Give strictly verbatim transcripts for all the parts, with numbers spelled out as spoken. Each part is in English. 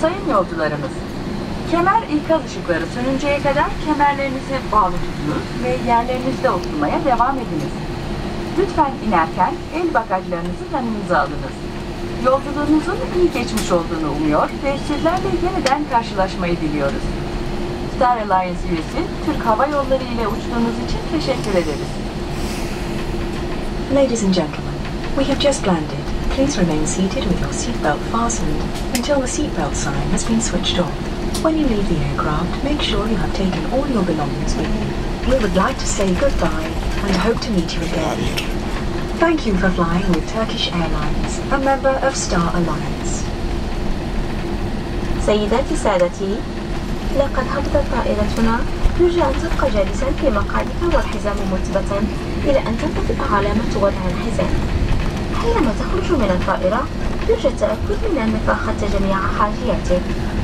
Sayın yolcularımız, kemer ikaz ışıkları sönünceye kadar kemerlerinizi bağlı tutunuz ve yerlerinizde oturmaya devam ediniz. Lütfen inerken el bagajlarınızı yanınıza alınız. Yolculuğunuzun iyi geçmiş olduğunu umuyor ve sizlerle yeniden karşılaşmayı diliyoruz. Star Alliance üyesi Türk Hava Yolları ile uçtuğunuz için teşekkür ederiz. Ladies and gentlemen, we have just landed. Please remain seated with your seatbelt fastened until the seatbelt sign has been switched off. When you leave the aircraft, make sure you have taken all your belongings with you. We would like to say goodbye and hope to meet you again. Thank you for flying with Turkish Airlines, a member of Star Alliance. سيداتي سادتي، لقد هبطت طائرتنا. يرجى أن تبقى جالسا في مقعدك والحزام مثبتا إلى أن تنطفئ علامة وضع الحزام. حينما تخرج من الطائرة يرجى التأكد من أنك أخذت جميع حاجياتك.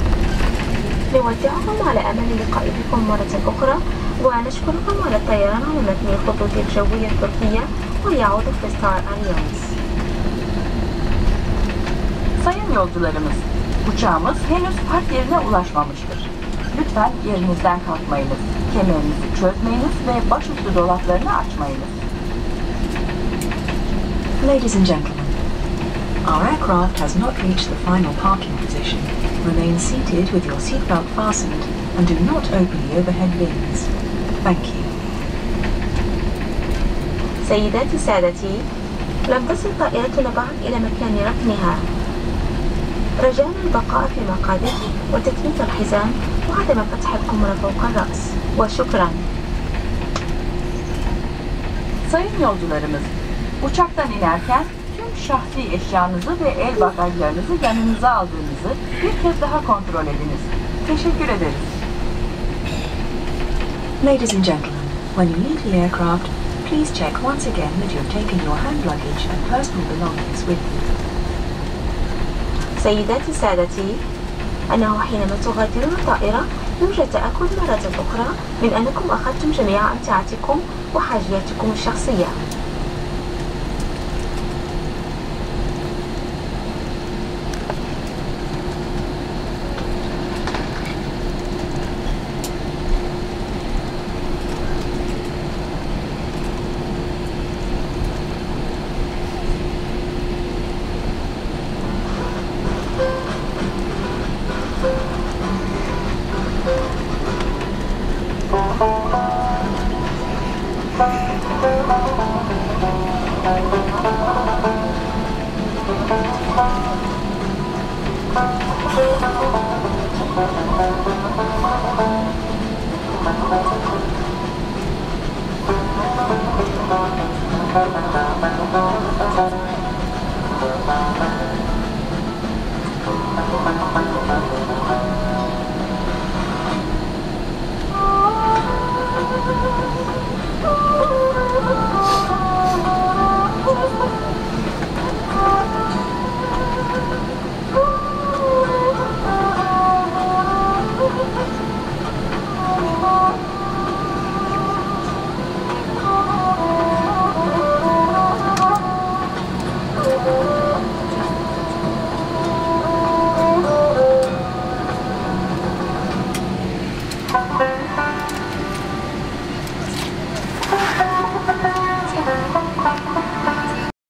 نودعكم على أمل لقاء بكم مرة أخرى، ونشكركم على الطيران على متن الخطوط الجوية التركية ويعود في ستار أليانس. Sayın yolcularımız, uçağımız henüz park yerine ulaşmamıştır. Lütfen yerinizden kalkmayınız, kemerinizi çözmeyiniz ve başüstü dolaplarını açmayınız. Ladies and gentlemen, our aircraft has not reached the final parking position. Remain seated with your seatbelt fastened and do not open the overhead bins. Thank you. سيداتي سادتي، لم تصل طائرتنا بعد إلى مكان ركنها. رجانا البقاء في مقعدك وتثبيت الحزام وعدم فتح القمر فوق الرأس. وشكرا. Sayın yolcularımız, uçaktan inerken tüm şahsi eşyanızı ve el bagajlarınızı yanınıza aldığınızı bir kez daha kontrol ediniz. Teşekkür ederiz. Ladies and gentlemen, when you leave the aircraft, please check once again that you have taken your hand luggage and personal belongings with you. سيداتي سادتي، أنه حينما تغادرون الطائرة يرجى التأكد مرة أخرى من أنكم أخذتم جميع أمتعتكم وحاجياتكم الشخصية. Thank you.